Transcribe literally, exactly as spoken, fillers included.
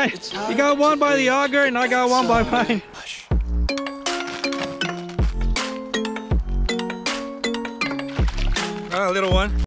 right, you got one by the auger and I got one by mine. All right, little one.